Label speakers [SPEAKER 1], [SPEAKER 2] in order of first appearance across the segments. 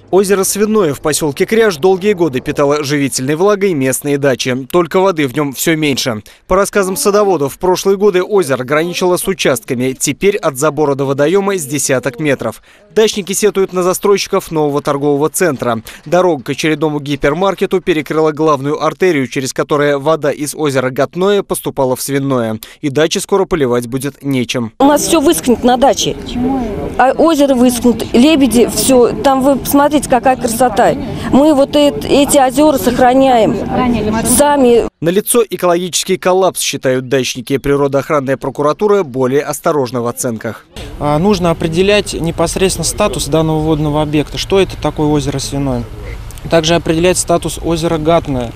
[SPEAKER 1] Озеро Свиное в поселке Кряж долгие годы питало живительной влагой местные дачи. Только воды в нем все меньше. По рассказам садоводов, в прошлые годы озеро граничило с участками. Теперь от забора до водоема с десяток метров. Дачники сетуют на застройщиков нового торгового центра. Дорога к очередному гипермаркету перекрыла главную артерию, через которую вода из озера Готное поступала в Свиное. И дачи скоро поливать будет нечем.
[SPEAKER 2] У нас все выскнет на даче. А озеро выскнут, лебеди, все. Там вы посмотрите, какая красота. Мы вот эти озера сохраняем сами.
[SPEAKER 1] Налицо экологический коллапс, считают дачники. Природоохранная прокуратура более осторожна в оценках.
[SPEAKER 3] Нужно определять непосредственно статус данного водного объекта. Что это такое озеро Свиное? Также определять статус озера Готное.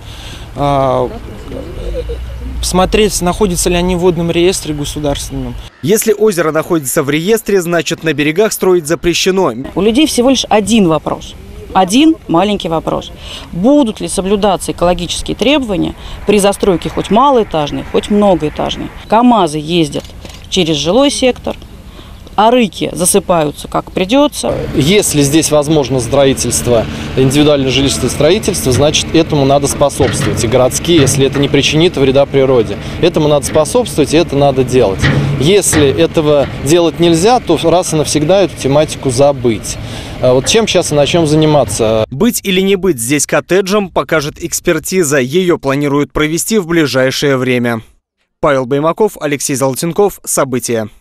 [SPEAKER 3] Смотреть, находятся ли они в водном реестре государственном.
[SPEAKER 1] Если озеро находится в реестре, значит, на берегах строить запрещено.
[SPEAKER 4] У людей всего лишь один вопрос. Один маленький вопрос. Будут ли соблюдаться экологические требования при застройке хоть малоэтажной, хоть многоэтажной? КАМАЗы ездят через жилой сектор, арыки засыпаются как придется.
[SPEAKER 5] Если здесь возможно строительство, индивидуальное жилищное строительство, значит, этому надо способствовать. И городские, если это не причинит вреда природе. Этому надо способствовать, и это надо делать. Если этого делать нельзя, то раз и навсегда эту тематику забыть. Вот чем сейчас и начнем заниматься.
[SPEAKER 1] Быть или не быть здесь коттеджем, покажет экспертиза. Ее планируют провести в ближайшее время. Павел Баймаков, Алексей Золотенков. События.